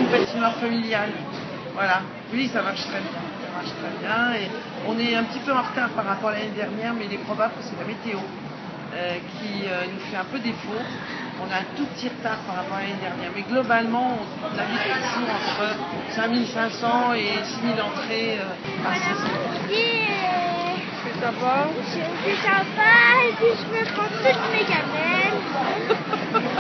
patinoire familiale. Voilà. Oui, ça marche très bien. Ça marche très bien. Et on est un petit peu en retard par rapport à l'année dernière, mais il est probable que c'est la météo qui nous fait un peu défaut. On a un tout petit retard par rapport à l'année dernière. Mais globalement, on habite toujours entre 5500 et 6000 entrées par saison. C'est sympa. C'est sympa et puis je me prends toutes mes gamelles.